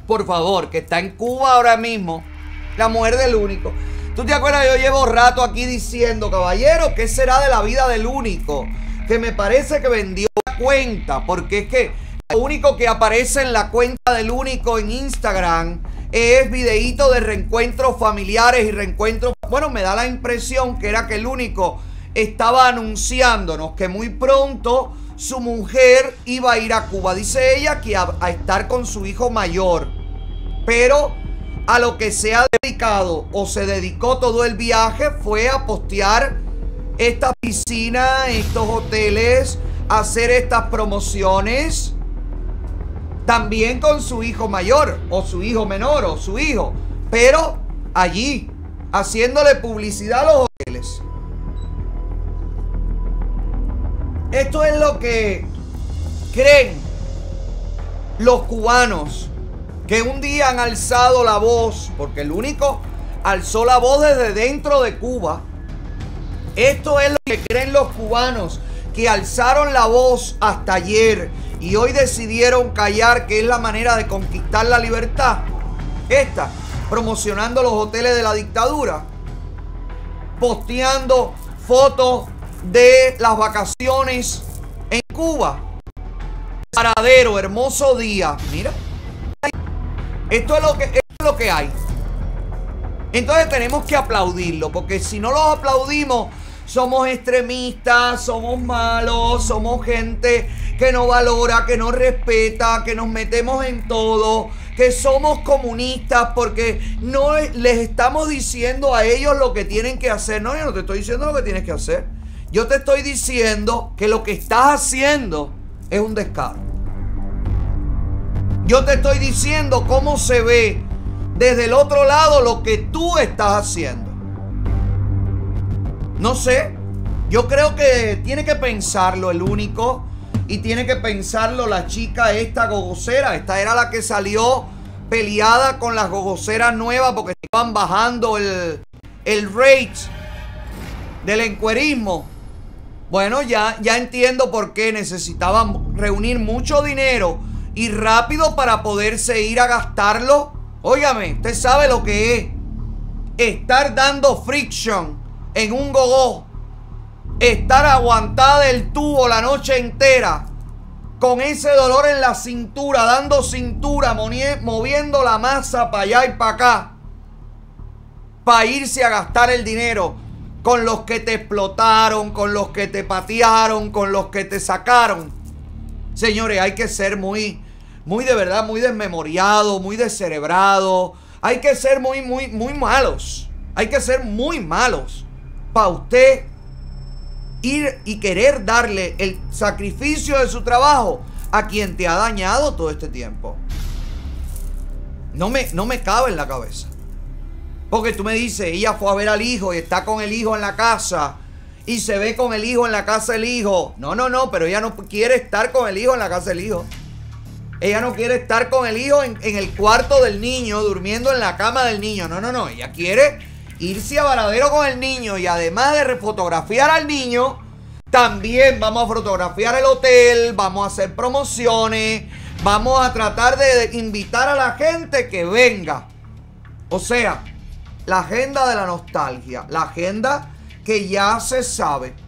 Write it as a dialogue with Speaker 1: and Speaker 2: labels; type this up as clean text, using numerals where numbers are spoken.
Speaker 1: por favor, que está en Cuba ahora mismo, la mujer del único. ¿Tú te acuerdas? Yo llevo rato aquí diciendo, caballero, ¿qué será de la vida del único? Que me parece que vendió la cuenta, porque es que lo único que aparece en la cuenta del único en Instagram es videíto de reencuentros familiares y reencuentros. Bueno, me da la impresión que era que el único estaba anunciándonos que muy pronto su mujer iba a ir a Cuba. Dice ella que a estar con su hijo mayor. Pero a lo que se ha dedicado o se dedicó todo el viaje fue a postear esta piscina, estos hoteles, a hacer estas promociones. También con su hijo mayor o su hijo menor o su hijo. Pero allí, haciéndole publicidad a los hoteles. Esto es lo que creen los cubanos que un día han alzado la voz, porque el único alzó la voz desde dentro de Cuba. Esto es lo que creen los cubanos que alzaron la voz hasta ayer y hoy decidieron callar, que es la manera de conquistar la libertad. Esta, promocionando los hoteles de la dictadura, posteando fotos de las vacaciones en Cuba. Paradero, hermoso día. Mira, esto es lo que hay. Entonces tenemos que aplaudirlo, porque si no los aplaudimos, somos extremistas, somos malos, somos gente que no valora, que no respeta, que nos metemos en todo, que somos comunistas porque no les estamos diciendo a ellos lo que tienen que hacer. No, yo no te estoy diciendo lo que tienes que hacer. Yo te estoy diciendo que lo que estás haciendo es un descaro. Yo te estoy diciendo cómo se ve desde el otro lado lo que tú estás haciendo. No sé, yo creo que tiene que pensarlo el único y tiene que pensarlo la chica esta gogocera. Esta era la que salió peleada con las gogoceras nuevas porque estaban bajando el rate del encuerismo. Bueno, ya entiendo por qué necesitaban reunir mucho dinero y rápido para poderse ir a gastarlo. Óigame, usted sabe lo que es estar dando friction en un gogó, estar aguantada del tubo la noche entera con ese dolor en la cintura, dando cintura, moviendo la masa para allá y para acá, para irse a gastar el dinero con los que te explotaron, con los que te patearon, con los que te sacaron. Señores, hay que ser muy de verdad, muy desmemoriado, muy descerebrado. Hay que ser muy malos. Hay que ser muy malos para usted ir y querer darle el sacrificio de su trabajo a quien te ha dañado todo este tiempo. No me cabe en la cabeza. Porque tú me dices, ella fue a ver al hijo y está con el hijo en la casa y se ve con el hijo en la casa del hijo. No, pero ella no quiere estar con el hijo en la casa del hijo. Ella no quiere estar con el hijo en el cuarto del niño, durmiendo en la cama del niño. No, ella quiere irse a Varadero con el niño y además de refotografiar al niño, también vamos a fotografiar el hotel, vamos a hacer promociones, vamos a tratar de invitar a la gente que venga. O sea, la agenda de la nostalgia, la agenda que ya se sabe